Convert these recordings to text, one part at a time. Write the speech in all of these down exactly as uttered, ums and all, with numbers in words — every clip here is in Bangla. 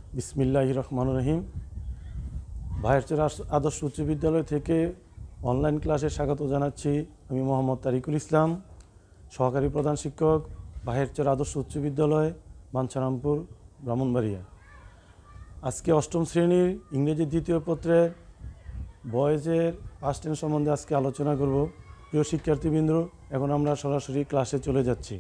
বিসমিল্লাহির রহমানির রহিম। ভাইয়ের আদর্শ উচ্চ বিদ্যালয় থেকে অনলাইন ক্লাসে স্বাগত জানাচ্ছি। আমি মোহাম্মদ তারিকুল ইসলাম, সহকারী প্রধান শিক্ষক, ভাইয়ের আদর্শ উচ্চ বিদ্যালয়, বাঞ্ছারামপুর, ব্রাহ্মণবাড়িয়া। আজকে অষ্টম শ্রেণীর ইংরেজি দ্বিতীয় পত্রের বয়েজের পাস্ট টেন্স সম্বন্ধে আজকে আলোচনা করব। প্রিয় শিক্ষার্থীবৃন্দ, এখন আমরা সরাসরি ক্লাসে চলে যাচ্ছি।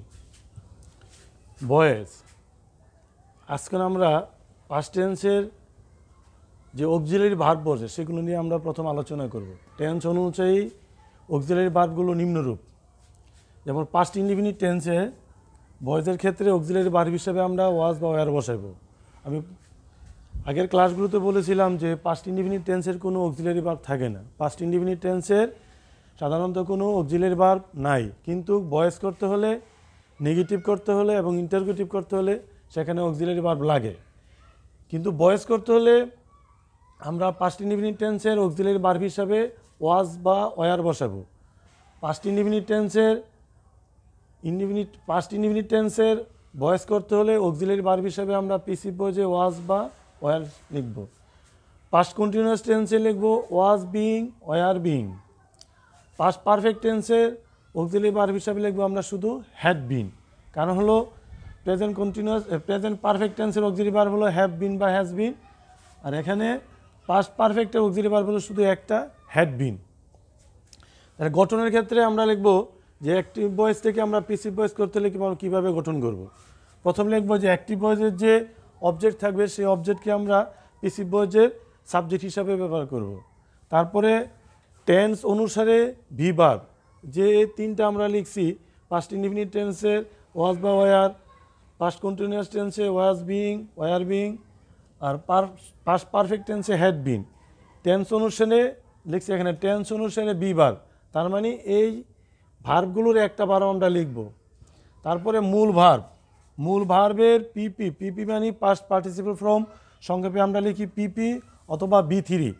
বয়েজ, আজকে আমরা পাস্ট টেন্সের যে অক্সিলারি ভার্ব বসে সেগুলো নিয়ে আমরা প্রথম আলোচনা করব। টেন্স অনুযায়ী অক্সিলারি ভার্বগুলো নিম্নরূপ। যেমন পাস্ট ইনডিফিনিট টেন্সে বয়েজের ক্ষেত্রে অক্সিলারি ভার্ব হিসেবে আমরা ওয়াজ বা ওয়ার বসাইব। আমি আগের ক্লাসগুলোতে বলেছিলাম যে পাস্ট ইনডিফিনিট টেন্সের কোনো অক্সিলারি ভার্ব থাকে না। পাস্ট ইনডিফিনিট টেন্সের সাধারণত কোনো অক্সিলারি ভার্ব নাই, কিন্তু ভয়েস করতে হলে, নেগেটিভ করতে হলে এবং ইন্টারগেটিভ করতে হলে সেখানে অক্সিলারি ভার্ব লাগে। কিন্তু ভয়েস করতে হলে আমরা পাস্ট ইনডিফিনিট টেন্সের অক্সিলারি ভার্ব হিসাবে ওয়াজ বা ওয়ার বসাবো। পাস্ট ইনডিফিনিট টেন্সের ইনডিফিনিট পাস্ট ইনডিফিনিট টেন্সের ভয়েস করতে হলে অক্সিলারি ভার্ব হিসাবে আমরা পিসিভ বয়েজে ওয়াজ বা ওয়ার লিখব। পাস্ট কন্টিনিউয়াস টেন্সে লিখব was being, were being. Past perfect টেন্সের অক্সিলারি ভার্ব হিসাবে লিখব আমরা শুধু হ্যাড বিন। কারণ হলো প্রেজেন্ট কন্টিনিউয়াস প্রেজেন্ট পারফেক্ট টেন্সের অক্সিলারি ভার্ব হলো হ্যাভ বিন বা হ্যাজ বিন, আর এখানে পাস্ট পারফেক্টের অক্সিলারি ভার্ব হলো শুধু একটা, হ্যাড বিন। তাহলে গঠনের ক্ষেত্রে আমরা লিখব যে অ্যাক্টিভ ভয়েস থেকে আমরা প্যাসিভ ভয়েস করতে হলে কীভাবে গঠন করব। প্রথম লিখব যে অ্যাক্টিভ ভয়েসের যে অবজেক্ট থাকবে সেই অবজেক্টকে আমরা প্যাসিভ ভয়েসের সাবজেক্ট হিসাবে ব্যবহার করব। তারপরে টেন্স অনুসারে ভি ভার্ব, যে তিনটা আমরা লিখছি পাস্ট ইনডিফিনিট টেন্সের ওয়াজ বা ওয়ার, পাস্ট কন্টিনিউয়াস টেন্সে ওয়াজ বিইং, ওয়ার বিইং, আর পাস্ট পারফেক্ট টেন্সে হ্যাড বিন। টেন্স অনুসারে লিখছি এখানে টেন্স অনুসারে বি ভার্ব, তার মানে এই ভার্বগুলোর একটা ভার্ব আমরা লিখব। তারপরে মূল ভার্ব, মূল ভার্বের পিপি, পিপি মানে পাস্ট পার্টিসিপল ফর্ম, সংক্ষেপে আমরা লিখি পিপি অথবা বি থ্রি।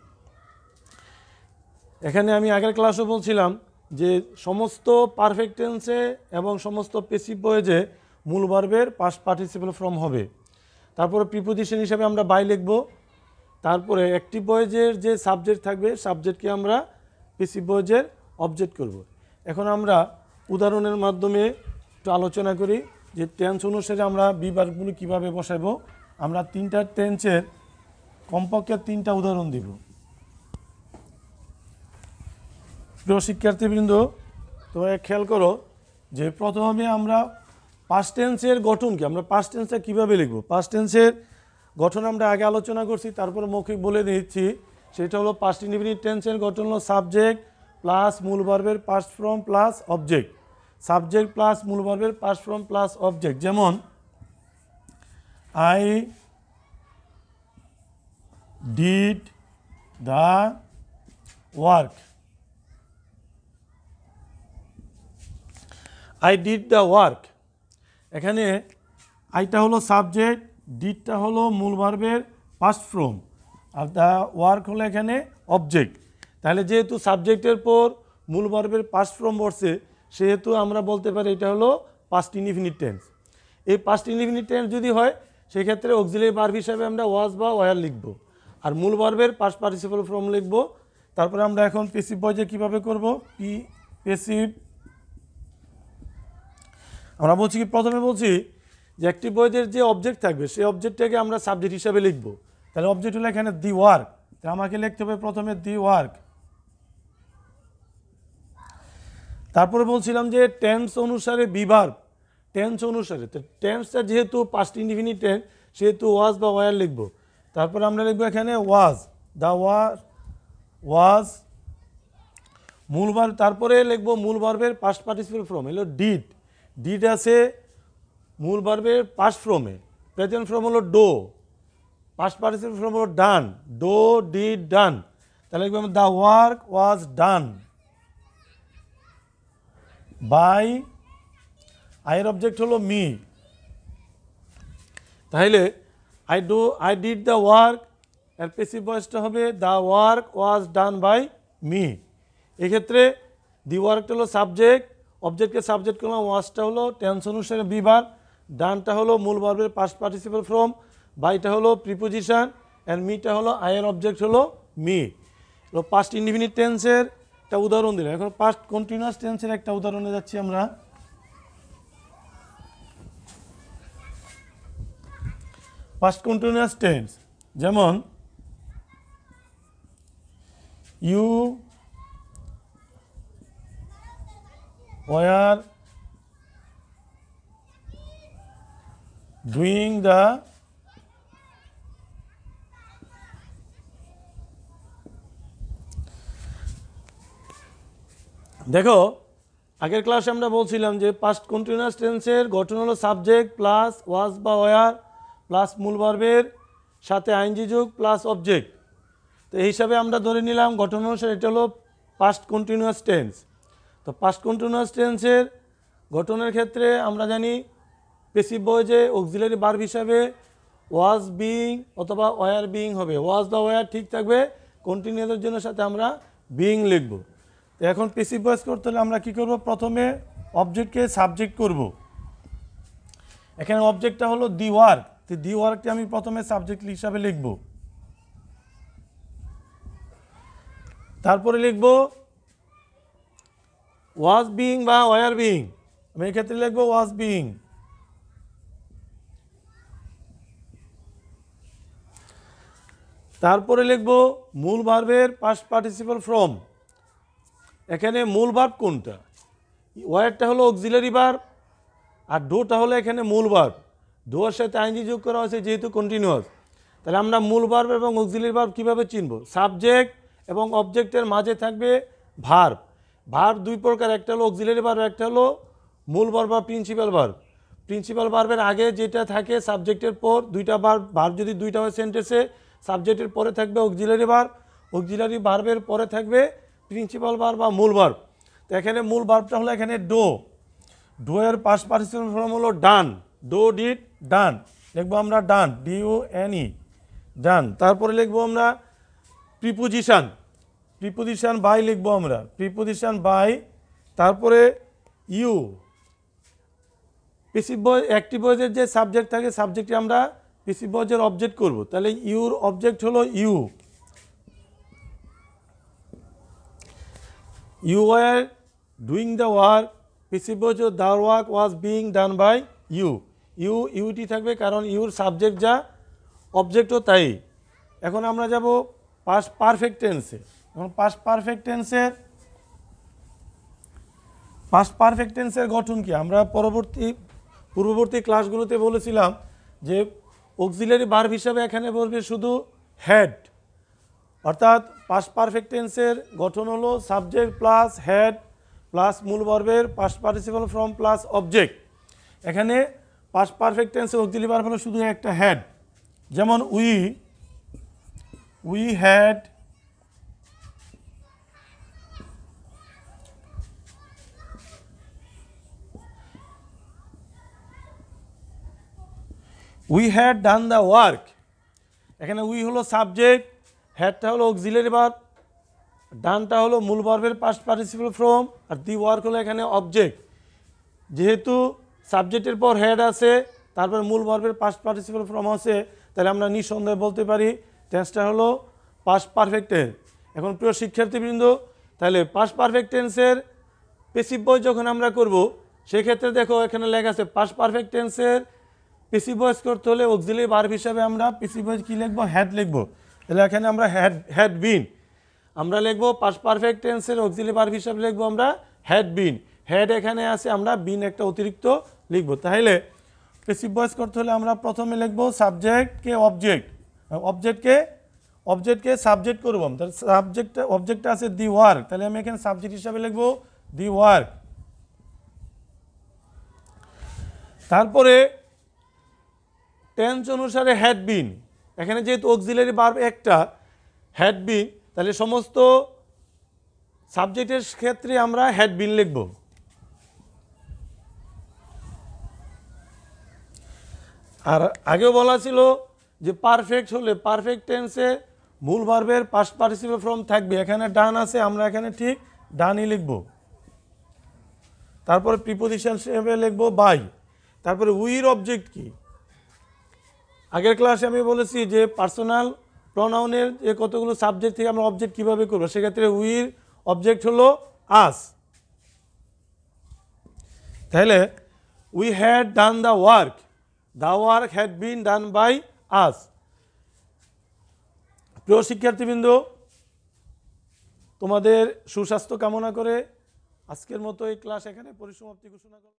এখানে আমি আগের ক্লাসও বলছিলাম যে সমস্ত পারফেক্ট টেন্সে এবং সমস্ত প্যাসিভ ভয়েসে মূল ভার্বের পাস্ট পার্টিসিপল ফর্ম হবে। তারপরে প্রিপোজিশন হিসাবে আমরা বাই লিখব। তারপরে অ্যাক্টিভ ভয়েসের যে সাবজেক্ট থাকবে সাবজেক্টকে আমরা প্যাসিভ ভয়েসের অবজেক্ট করব। এখন আমরা উদাহরণের মাধ্যমে একটু আলোচনা করি যে টেন্স অনুসারে আমরা বি ভার্বগুলো কীভাবে বসাইব। আমরা তিনটা টেন্সের কমপক্ষে তিনটা উদাহরণ দিব। প্রিয় শিক্ষার্থীবৃন্দ, তোমরা খেয়াল করো যে প্রথমে আমরা পাস্ট টেন্সের গঠন কি, আমরা পাস্ট টেন্সটা কীভাবে লিখব। পাস্ট টেন্সের গঠন আমরা আগে আলোচনা করছি, তারপরে মৌখিক বলে দিচ্ছি। সেটা হলো পাস্ট ইনডিফিনিট টেন্সের গঠন হলো সাবজেক্ট প্লাস মূল ভার্বের past form plus object, subject plus মূল ভার্বের পাস্ট ফর্ম প্লাস অবজেক্ট। যেমন I did the work, I did the work. এখানে আইটা হলো সাবজেক্ট, ডিডটা হলো মূল ভার্বের পাস্ট ফর্ম, আর দ্য ওয়ার্ক হলো এখানে অবজেক্ট। তাহলে যেহেতু সাবজেক্টের পর মূল ভার্বের পাস্ট ফর্ম বসছে, সেহেতু আমরা বলতে পারি এটা হলো পাস্ট ইনডিফিনিট টেন্স। এই পাস্ট ইনডিফিনিট টেন্স যদি হয় সেক্ষেত্রে অক্সিলারি ভার্ব হিসাবে আমরা ওয়াজ বা ওয়ার লিখব, আর মূল ভার্বের পাস্ট পার্টিসিপল ফর্ম লিখব। তারপরে আমরা এখন প্যাসিভ ভয়েসে কীভাবে করব। পি প্যাসিভ আমরা বলছি কি, প্রথমে বলছি যে অ্যাক্টিভ ভয়েসের যে অবজেক্ট থাকবে সেই অবজেক্টটাকে আমরা সাবজেক্ট হিসাবে লিখব। তাহলে অবজেক্ট হলো এখানে দি ওয়ার্ক, তাহলে আমাকে লিখতে হবে প্রথমে দি ওয়ার্ক। তারপরে বলছিলাম যে টেন্স অনুসারে বি ভার্ব, টেন্স অনুসারে, তো টেন্সটা যেহেতু পাস্ট ইনডিফিনিট টেন্স সেহেতু ওয়াজ বা ওয়ার লিখব। তারপরে আমরা লিখব এখানে ওয়াজ, দ্য ওয়ার ওয়াজ মূল ভার্ব। তারপরে লিখব মূল ভার্বের পাস্ট পার্টিসিপল ফর্ম হলো ডিড, ডিড আছে মূল ভার্বের পাস্ট ফর্মে, প্রেজেন্ট ফর্ম হলো ডো, পাস্ট পার্টিসিপল ফর্ম হলো ডান, ডো ডিড ডান। তাহলে লিখব the work was done by, আইয়ের অবজেক্ট হলো মি। তাহলে I do I did the work, এর প্যাসিভ ভয়েসটা হবে the work was done by me. এক্ষেত্রে দি ওয়ার্কটা হলো সাবজেক্ট, অবজেক্টকে সাবজেক্ট করলাম, ওয়াজটা হলো টেন্স অনুসারে বি ভার্ব, ডানটা হলো মূল ভার্বের পাস্ট পার্টিসিপল ফর্ম, বাইটা হলো প্রিপোজিশন, অ্যান্ড মিটা হলো আয়ের অবজেক্ট হলো মি। পাস্ট ইনডিফিনিট টেন্সের একটা উদাহরণ দিলাম। এখন পাস্ট কন্টিনিউয়াস টেন্সের একটা উদাহরণে যাচ্ছি আমরা। পাস্ট কন্টিনিউয়াস টেন্স যেমন ইউ ওয়ার ডুইং দ্য দেখো আগের ক্লাসে আমরা বলছিলাম যে পাস্ট কন্টিনিউয়াস টেন্সের গঠন হলো সাবজেক্ট প্লাস ওয়াজ বা ওয়ার প্লাস মূল ভার্বের সাথে আইনজি যোগ প্লাস অবজেক্ট। তো এই হিসাবে আমরা ধরে নিলাম গঠন অনুসারে এটা হলো পাস্ট কন্টিনিউয়াস টেন্স। তো পাস্ট কন্টিনিউয়াস টেন্সের গঠনের ক্ষেত্রে আমরা জানি প্যাসিভ ভয়েসে অক্সিলারি ভার্ব হিসাবে ওয়াজ বিইং অথবা ওয়ার বিইং হবে। ওয়াজ বা ওয়ার ঠিক থাকবে, কন্টিনিউয়াসের জন্য সাথে আমরা বিইং লিখব। তো এখন প্যাসিভ ভয়েস করতে হলে আমরা কী করব, প্রথমে অবজেক্টকে সাবজেক্ট করব। এখানে অবজেক্টটা হলো দি ওয়ার্ক, তো দি ওয়ার্কটি আমি প্রথমে সাবজেক্ট হিসাবে লিখব। তারপরে লিখব ওয়াজ বিইং বা ওয়ার বিইং, আমি এক্ষেত্রে লিখব ওয়াজ বিইং। তারপরে লিখব মূল ভার্বের পাস্ট পার্টিসিপল ফ্রম। এখানে মূল ভার্ব কোনটা, ওয়ারটা হলো অক্সিলারি ভার্ব আর ডোটা হলো এখানে মূল ভার্ব। ডোর সাথে আইনজি যোগ করা হয়েছে যেহেতু কন্টিনিউয়াস, তাহলে আমরা মূল ভার্ব এবং অক্সিলারি ভার্ব কীভাবে চিনব, সাবজেক্ট এবং অবজেক্টের মাঝে থাকবে ভার্ব। ভার্ব দুই প্রকার, একটা হলো অক্সিলারি ভার্ব, একটা হলো মূল ভার্ব বা প্রিন্সিপাল ভার্ব। প্রিন্সিপাল ভার্বের আগে যেটা থাকে সাবজেক্টের পর দুইটা ভার্ব, ভার্ব যদি দুইটা হয় সেন্টেন্সে সাবজেক্টের পরে থাকবে অক্সিলারি ভার্ব, অক্সিলারি ভার্বের পরে থাকবে প্রিন্সিপাল ভার্ব বা মূল ভার্ব। তো এখানে মূল ভার্বটা হলো এখানে ডো, ডো এর পাস্ট পার্টিসিপল ফর্ম হলো ডান, ডো ডিড ডান, লিখবো আমরা done, D U N E done. তারপরে লিখবো আমরা প্রিপোজিশন, প্রিপোজিশন বাই লিখবো আমরা, প্রিপোজিশন বাই। তারপরে ইউ, প্যাসিভ ভয়েস অ্যাক্টিভ ভয়েসের যে সাবজেক্ট থাকে সাবজেক্টে আমরা প্যাসিভ ভয়েসের অবজেক্ট করব, তাহলে ইউর অবজেক্ট হলো you. You were doing the work, passive voice the work was being done by you. You ইউটি থাকবে কারণ ইউর সাবজেক্ট যা অবজেক্টও তাই। এখন আমরা যাব পাস্ট পারফেক্ট টেন্সে। এখন পাস্ট পারফেক্ট টেন্সের পাস্ট পারফেক্ট টেন্সের গঠন কি, আমরা পরবর্তী পূর্ববর্তী ক্লাসগুলোতে বলেছিলাম যে অক্সিলারি ভার্ব হিসাবে এখানে বলবে শুধু হেড, অর্থাৎ পাস্ট পারফেক্ট টেন্সের গঠন হলো সাবজেক্ট প্লাস হেড প্লাস মূল ভার্বের past participle form plus object. এখানে পাস্ট পারফেক্ট টেন্সের অক্সিলারি ভার্ব হলো শুধু একটা হেড, যেমন we we had we had done the work. এখানে উই হলো সাবজেক্ট, হ্যাডটা হলো অক্সিলারি ভার্ব, ডানটা হলো মূল ভার্বের পাস্ট পার্টিসিপল ফর্ম, আর দি ওয়ার্ক হলো এখানে অবজেক্ট। যেহেতু সাবজেক্টের পর হেড আছে তারপর মূল ভার্বের পাস্ট পার্টিসিপল ফর্ম আছে, তাহলে আমরা নিঃসন্দেহে বলতে পারি টেন্সটা হলো পাস্ট পারফেক্ট টেন্স। এখন প্রিয় শিক্ষার্থীবৃন্দ, তাহলে পাস্ট পারফেক্ট টেন্সের প্যাসিভ ভয়েস যখন আমরা করব সেক্ষেত্রে দেখো এখানে লেখা আছে পাস্ট পারফেক্ট টেন্সের প্যাসিভ ভয়েস করতে হলে অক্সিলারি ভার্ব হিসাবে আমরা প্যাসিভ ভয়েস কী লিখবো, হ্যাড লিখবো। তাহলে এখানে আমরা হ্যাড হ্যাড বিন আমরা লিখবো, পাস্ট পারফেক্ট টেন্সের অক্সিলারি ভার্ব হিসাবে লিখবো আমরা হ্যাড বিন। হেড এখানে আছে, আমরা বিন একটা অতিরিক্ত লিখবো। তাহলে প্যাসিভ ভয়েস করতে হলে আমরা প্রথমে লিখবো সাবজেক্টকে অবজেক্ট, অবজেক্টকে অবজেক্টকে সাবজেক্ট করবো। তাহলে সাবজেক্টটা অবজেক্টটা আছে দি ওয়ার্ক, তাহলে আমি এখানে সাবজেক্ট হিসাবে লিখবো দি ওয়ার্ক। তারপরে টেন্স অনুসারে হ্যাড বিন, এখানে যেহেতু অক্সিলারি ভার্ব একটা হ্যাড বিন, তাহলে সমস্ত সাবজেক্টের ক্ষেত্রে আমরা হ্যাড বিন লিখব। আর আগেও বলা ছিল যে পারফেক্ট হলে পারফেক্ট টেন্সে মূল ভার্বের পাস্ট পার্টিসিপল ফর্ম থাকবে, এখানে ডান আছে আমরা এখানে ঠিক ডানই লিখব। তারপরে প্রিপোজিশন হিসেবে লিখব বাই। তারপরে উইর অবজেক্ট কি, আগের ক্লাসে আমি বলেছি যে পার্সোনাল প্রোনাউনের যে কতগুলো সাবজেক্ট থেকে আমরা অবজেক্ট কীভাবে করবো, সেক্ষেত্রে উইর অবজেক্ট হলো আস। তাহলে we had done the work, the work had been done by us. প্রিয় শিক্ষার্থীবৃন্দ, তোমাদের সুস্বাস্থ্য কামনা করে আজকের মতো এই ক্লাস এখানে পরিসমাপ্তি ঘোষণা করো।